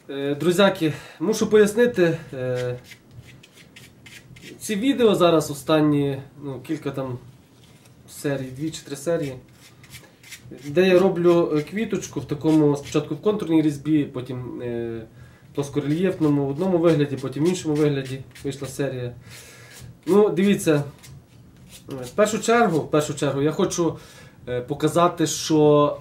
Друзяки, мушу пояснити, ці відео зараз останні кілька там серій, 2 чи 3 серії, де я роблю квіточку в такому, спочатку в контурній різьбі, потім плоскорельєфному в одному вигляді, потім в іншому вигляді вийшла серія. Ну, дивіться, в першу чергу я хочу показати, що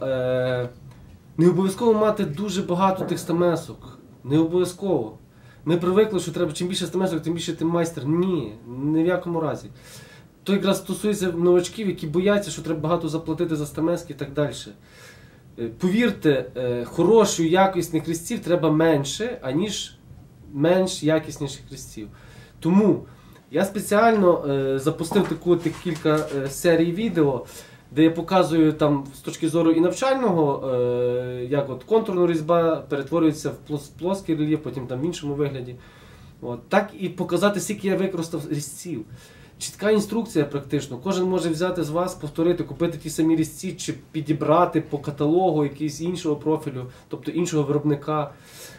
не обов'язково мати дуже багато тих стамесок. Не обов'язково. Ми привикли, що треба чим більше стамесок, тим більше ти майстер. Ні, ні в якому разі. То якраз стосується новачків, які бояться, що треба багато заплатити за стамески і так далі. Повірте, хороших, якісних різців треба менше, аніж менш якісніших різців. Тому я спеціально запустив тих кілька серій відео, де я показую там з точки зору і навчального, як от контурна різьба перетворюється в плоский рельєф, потім там в іншому вигляді. От. Так і показати, скільки я використав різців. Чітка інструкція практично. Кожен може взяти з вас, повторити, купити ті самі різці, чи підібрати по каталогу якийсь іншого профілю, тобто іншого виробника,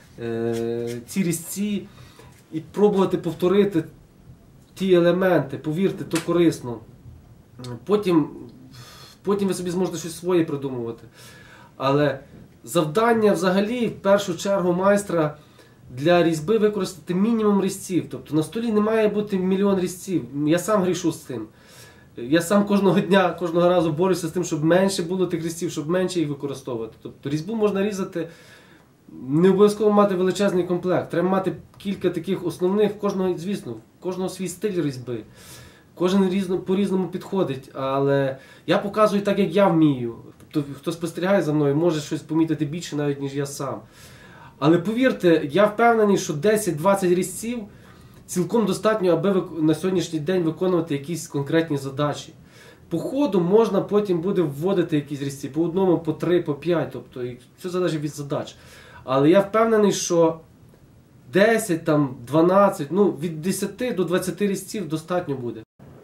ці різці і пробувати повторити ті елементи. Повірте, то корисно. Потім ви собі зможете щось своє придумувати. Але завдання взагалі, в першу чергу, майстра для різьби використати мінімум різців. Тобто на столі не має бути мільйон різців. Я сам грішу з цим. Я сам кожного разу борюся з тим, щоб менше було тих різців, щоб менше їх використовувати. Тобто різьбу можна різати, не обов'язково мати величезний комплект. Треба мати кілька таких основних, кожного свій стиль різьби. Кожен по-різному підходить, але я показую так, як я вмію. Тобто, хто спостерігає за мною, може щось помітити більше навіть, ніж я сам. Але повірте, я впевнений, що 10-20 різців цілком достатньо, аби на сьогоднішній день виконувати якісь конкретні задачі. По ходу можна потім буде вводити якісь різці, по одному, по 3, по 5, тобто все залежить від задач. Але я впевнений, що 10, там, 12, від 10 до 20 різців достатньо буде.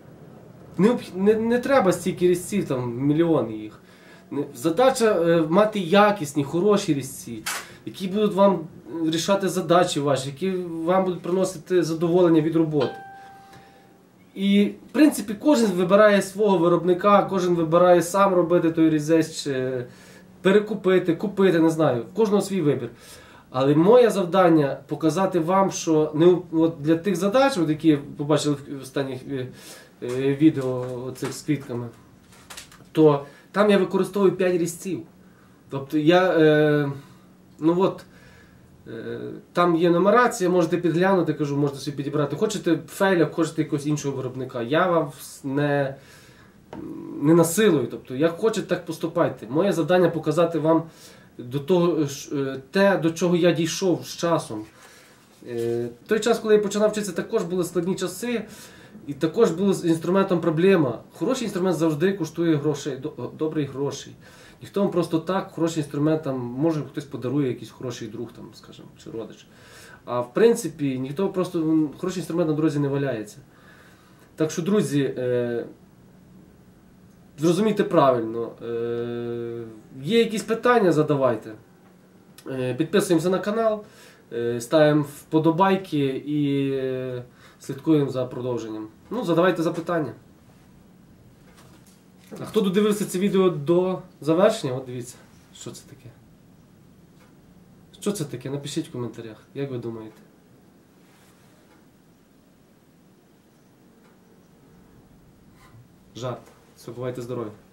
Не треба стільки різців, там, мільйон їх. Задача мати якісні, хороші різці, які будуть вам рішати задачі ваші, які вам будуть приносити задоволення від роботи. І, в принципі, кожен вибирає свого виробника, кожен вибирає сам робити той різець, чи перекупити, купити, не знаю. В кожного свій вибір. Але моє завдання показати вам, що для тих задач, які побачили в останніх відео з квітками, то там я використовую 5 різців. Тобто там є нумерація, можете підглянути, кажу, можете собі підібрати. Хочете фейля, хочете якогось іншого виробника. Я вам не насилую. Тобто, як хочете, так поступайте. Моє завдання показати вам те, до чого я дійшов з часом. Той час, коли я починав вчитися, також були складні часи. І також була з інструментом проблема. Хороший інструмент завжди коштує грошей, добрий грошей. Ніхто вам просто так, хороший інструмент, може хтось подарує, якийсь хороший друг, скажімо, чи родич. А в принципі, ніхто просто, хороший інструмент на дорозі не валяється. Так що, друзі, зрозумійте правильно, є якісь питання, задавайте. Підписуємося на канал, ставимо вподобайки і слідкуємо за продовженням. Задавайте запитання. А хто додивився це відео до завершення, от дивіться, що це таке. Що це таке? Напишіть в коментарях, як ви думаєте. Жарт. Все, бувайте здорові.